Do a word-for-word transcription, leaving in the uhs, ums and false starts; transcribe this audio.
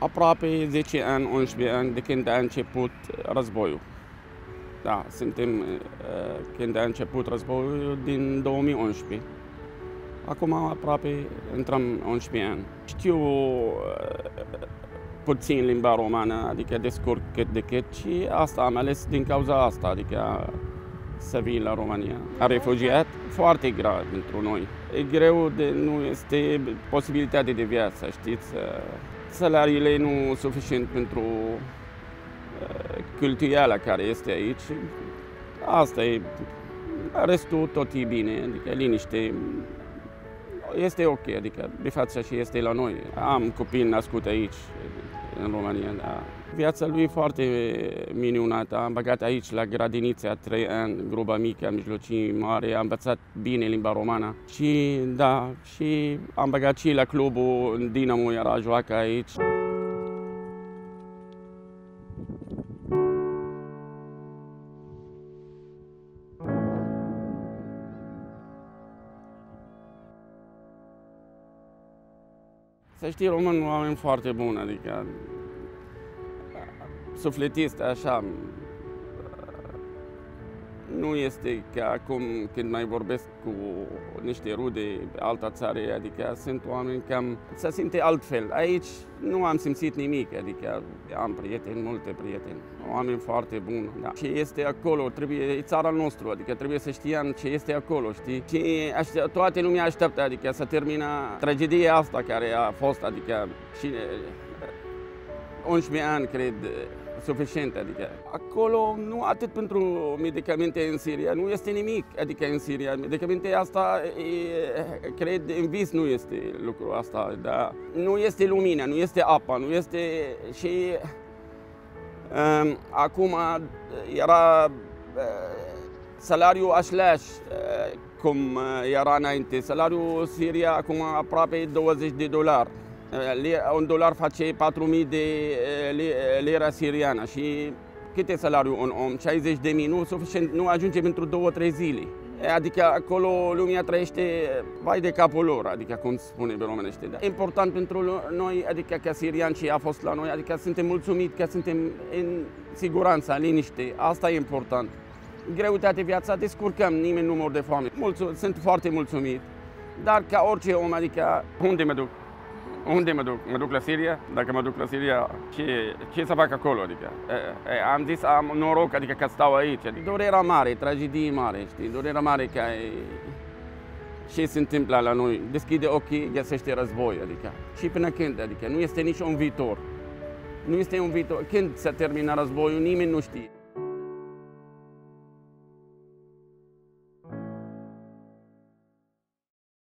aproape zece ani, unsprezece ani de când a început războiul. Da, suntem când a început războiul din două mii unsprezece. Acum aproape intrăm unsprezece ani. Știu puțin limba romană, adică descurc cât de cât și asta am ales din cauza asta, adică să vin la România. A refugiat foarte grav pentru noi. E greu, de, nu este posibilitate de viață, știți? Salariile nu suficient pentru cheltuiala care este aici. Asta e. Restul tot e bine, adică liniște. Este ok, adică de față și este la noi. Am copii născuți aici, în România. Da. Viața lui e foarte minunată. Am băgat aici la grădiniță, trei ani, grupa mică, mijlocii, mare. Am învățat bine limba romană. Și da, și am băgat și la clubul Dinamo, era joacă aici. Să știi, românul e oameni foarte buni, adică sufletist, așa. Nu este ca acum când mai vorbesc cu niște rude pe alta țară, adică sunt oameni cam se simte altfel. Aici nu am simțit nimic, adică am prieteni, multe prieteni, oameni foarte buni. Da. Ce este acolo, trebuie, e țara noastră, adică trebuie să știam ce este acolo, știi? Și aștept, toată lumea așteaptă, adică să termină tragedia asta care a fost, adică și unsprezece ani, cred, suficient, adică. Acolo nu atât pentru medicamente în Siria, nu este nimic, adică în Siria. Medicamente asta, e, cred, în vis nu este lucrul asta, dar nu este lumină, nu este apa, nu este și um, acum era uh, salariul același uh, cum era înainte. Salariul Siria acum aproape douăzeci de dolari. Un dolar face patru mii de lira siriană și cât e salariul un om? șaizeci de mii, nu suficient, nu ajunge pentru două, trei zile. Adică acolo lumea trăiește vai de capul lor, adică cum spune pe românește. Da. Important pentru noi, adică ca siriani ce a fost la noi, adică suntem mulțumiți că suntem în siguranță, în liniște, asta e important. Greutate viața, descurcăm, nimeni nu mor de foame. Mulțum, sunt foarte mulțumit, dar ca orice om, adică unde mă duc? Unde mă duc? Mă duc la Siria? Dacă mă duc la Siria, ce, ce să fac acolo? Adică, e, e, am zis, am noroc, adică că stau aici. Adică, durerea mare, tragedie mare, știi? Durerea mare că e, ce se întâmplă la noi. Deschide ochii, găsește război, adică. Și până când? Adică nu este nici un viitor. Nu este un viitor. Când se termină războiul, nimeni nu știe.